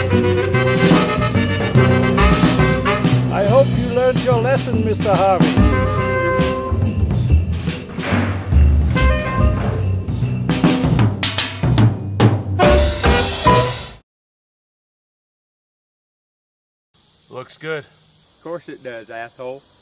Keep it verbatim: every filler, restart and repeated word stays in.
I hope you learned your lesson, Mister Harvey. Looks good. Of course it does, asshole.